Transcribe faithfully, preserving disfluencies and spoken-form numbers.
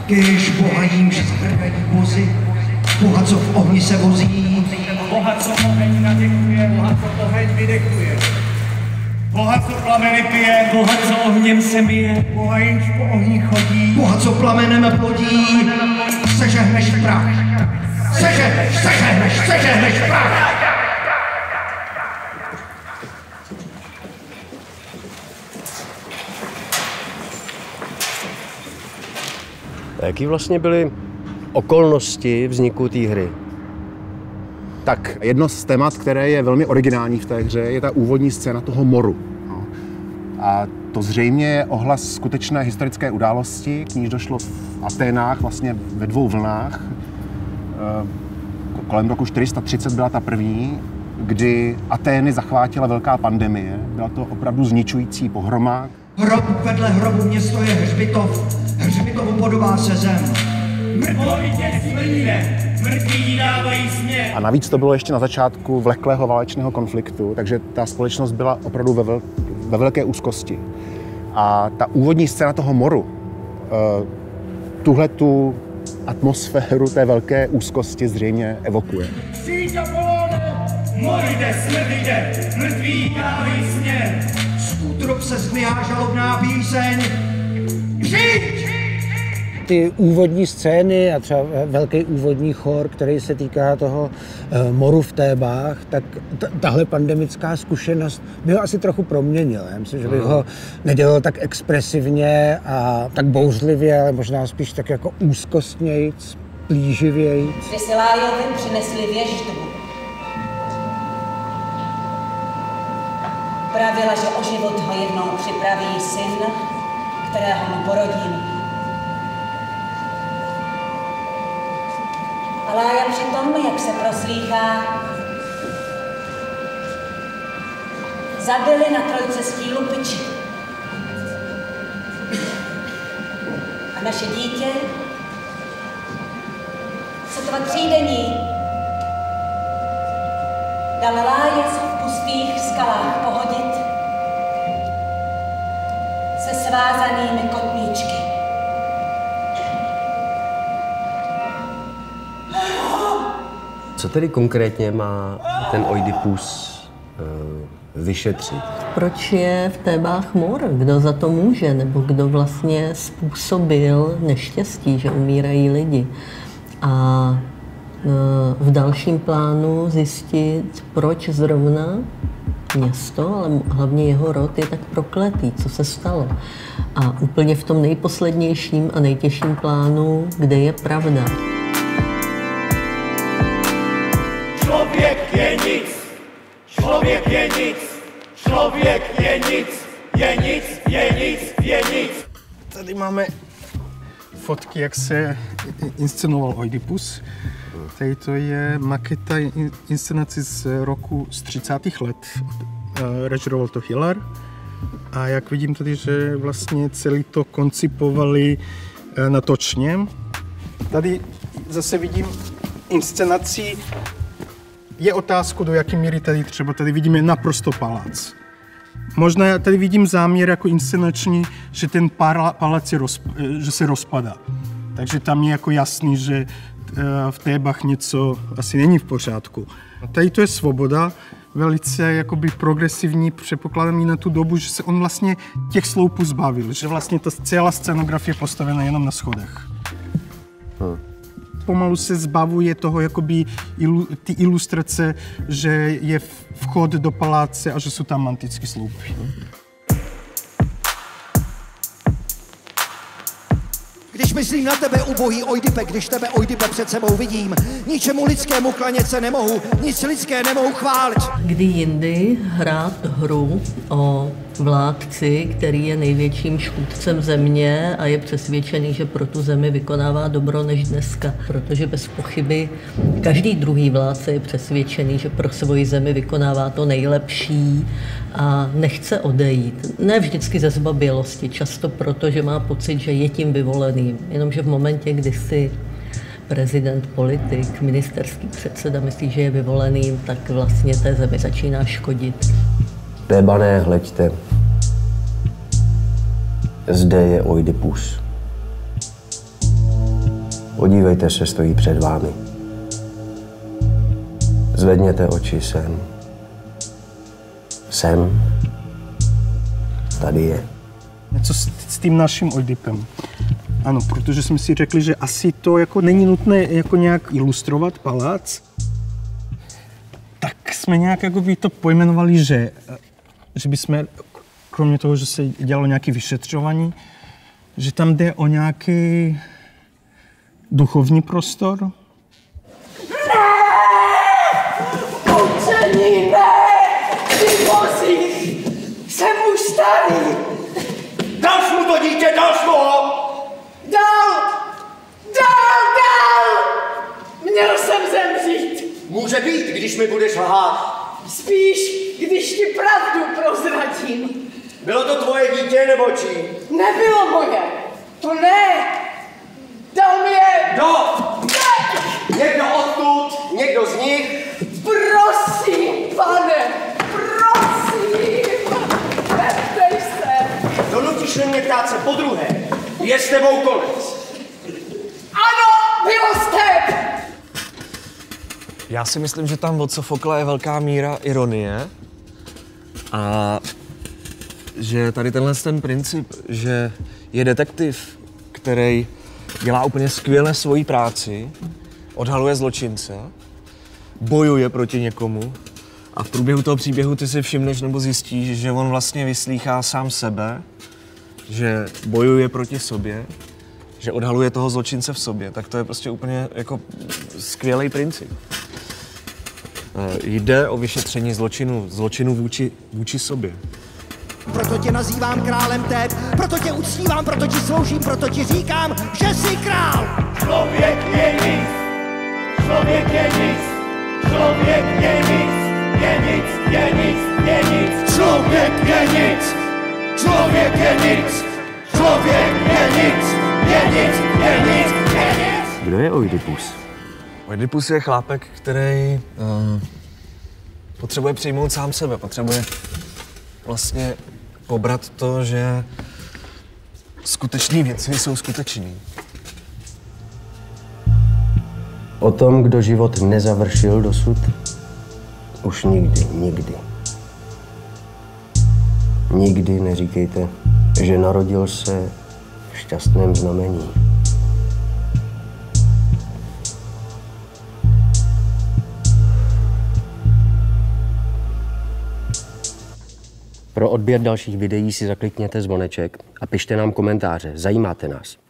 Kyž boha jímž zhrgají vozy, boha, co v ohni se vozí. Boha, co oheň nadechuje, boha, co oheň vydechuje. Boha, co plameny pije, boha, co ohněm se myje, boha, jenž po ohni chodí. Boha, co plamenem plodí, sežehneš prach. Sežehneš, sežehneš, sežehneš prach. A jaký vlastně byly okolnosti vzniku té hry? Tak jedno z témat, které je velmi originální v té hře, je ta úvodní scéna toho moru. No. A to zřejmě je ohlas skutečné historické události, k níž došlo v Aténách vlastně ve dvou vlnách. Kolem roku čtyři sta třicet byla ta první, kdy Atény zachvátila velká pandemie. Byla to opravdu zničující pohroma. Hrob vedle hrobu město je hřbitov, hřbitovu podobá se zem. Mrtvovitě smrdne, mrtví dávají směr. A navíc to bylo ještě na začátku vleklého válečného konfliktu, takže ta společnost byla opravdu ve, vel, ve velké úzkosti. A ta úvodní scéna toho moru, uh, tuhletu atmosféru té velké úzkosti zřejmě evokuje. Přijď Apolone, mor jde, smrt jde, mrtví dávají směr. Z útrob se zdvihá žalobná píseň. Žít! Ty úvodní scény a třeba velký úvodní chor, který se týká toho uh, moru v Tébách, tak tahle pandemická zkušenost by ho asi trochu proměnila. Já myslím, že bych ho nedělal tak expresivně a tak bouřlivě, ale možná spíš tak jako úzkostnějc, plíživějc. Vysilájovi přinesli věždu. Pravila, že o život ho jednou připraví syn, kterého mu porodím. Ale já přitom, jak se proslýchá, zabili na trojcestí lupiči. A naše dítě, sotva třídení, dal lájec v pustých skalách pohodit se svázanými kotníčky. Co tedy konkrétně má ten Oidipus uh, vyšetřit? Proč je v Tébách mor? Kdo za to může? Nebo kdo vlastně způsobil neštěstí, že umírají lidi? A uh, v dalším plánu zjistit, proč zrovna město, ale hlavně jeho rod je tak prokletý, co se stalo. A úplně v tom nejposlednějším a nejtěžším plánu, kde je pravda. Člověk je nic, člověk je nic, člověk je nic, je nic, je nic, je nic. Tady máme fotky, jak se inscenoval Oidipus. Tady to je maketa inscenace z roku z třicátých let. Režíroval to Hiller. A jak vidím tady, že vlastně celý to koncipovali natočně. Tady zase vidím inscenaci. Je otázku, do jaké míry tady třeba, tady vidíme naprosto palác. Možná tady vidím záměr jako inscenační, že ten palác je rozp, že se rozpadá. Takže tam je jako jasný, že v Tébách něco asi není v pořádku. Tady to je Svoboda, velice jakoby progresivní, předpokládám i na tu dobu, že se on vlastně těch sloupů zbavil, že vlastně ta celá scenografie je postavena jenom na schodech. Hmm. Pomalu se zbavuje toho, jakoby ilu, ty ilustrace, že je vchod do paláce a že jsou tam antické sloupy. Když myslím na tebe, ubohý Oidipe, když tebe, Oidipe, před sebou vidím, ničemu lidskému klanět se nemohu, nic lidské nemohu chválit. Kdy jindy hrát hru o vládci, který je největším škůdcem země a je přesvědčený, že pro tu zemi vykonává dobro než dneska. Protože bez pochyby každý druhý vládce je přesvědčený, že pro svoji zemi vykonává to nejlepší a nechce odejít. Ne vždycky ze zbabělosti, často proto, že má pocit, že je tím vyvoleným. Jenomže v momentě, kdy si prezident, politik, ministerský předseda myslí, že je vyvoleným, tak vlastně té zemi začíná škodit. Tébané, hleďte. Zde je Oidipus. Podívejte se, stojí před vámi. Zvedněte oči sem. Sem. Tady je. Něco s, s tím naším Oidipem. Ano, protože jsme si řekli, že asi to jako není nutné jako nějak ilustrovat palác. Tak jsme nějak jako by to pojmenovali, že, že bychom, kromě toho, že se dělalo nějaké vyšetřování, že tam jde o nějaký duchovní prostor. Učení, ne! Ty vozíš! Jsem už starý! Dal jsi mu to dítě, dal jsi mu ho! Dal! Dal, dal! Měl jsem zemřít! Může být, když mi budeš lhát. Spíš, když ti pravdu prozradím. Bylo to tvoje dítě nebo čí? Nebylo moje! To ne! Dal mi je! Kdo? Ne! Někdo odtud, někdo z nich? Prosím, pane! Prosím! Neptej se! Donutíš mě ptát se podruhé. Je s tebou konec. Ano, bylo jste! Já si myslím, že tam od Sofokla je velká míra ironie a že tady tenhle ten princip, že je detektiv, který dělá úplně skvěle svoji práci, odhaluje zločince, bojuje proti někomu a v průběhu toho příběhu ty si všimneš nebo zjistíš, že on vlastně vyslýchá sám sebe, že bojuje proti sobě, že odhaluje toho zločince v sobě, tak to je prostě úplně jako skvělý princip. Jde o vyšetření zločinu, zločinu vůči, vůči sobě. Proto tě nazývám králem Téb, proto tě uctívám, proto ti sloužím, proto ti říkám, že jsi král! Člověk je nic, člověk je nic, člověk je nic, je nic, je nic, je nic, člověk je nic, člověk je nic, člověk je nic, je nic, je nic, je nic. Kdo je Oidipus? Oidipus je chlápek, který uh, potřebuje přijmout sám sebe, potřebuje vlastně pobrat to, že skutečné věci jsou skutečné. O tom, kdo život nezavršil dosud, už nikdy, nikdy. Nikdy neříkejte, že narodil se v šťastném znamení. Pro odběr dalších videí si zaklikněte zvoneček a pište nám komentáře. Zajímáte nás.